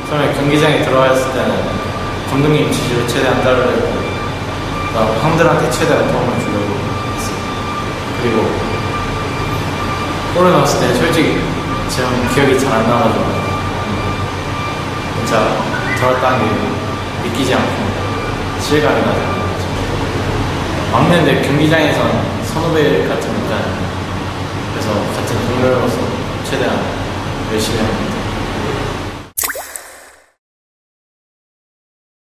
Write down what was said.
처음에 경기장에 들어왔을 때는 감독님 지시를 최대한 따르려고 형들한테 최대한 도움을 주려고 했어요. 그리고 골을 넣었을 때 솔직히 지금 기억이 잘 안 나가지고 진짜 들어왔다는 게 믿기지 않고 실감이 나지 않는 거죠. 막내인데 경기장에선 선후배 같은 느낌. 그래서 같은 동료로서 최대한 열심히 하고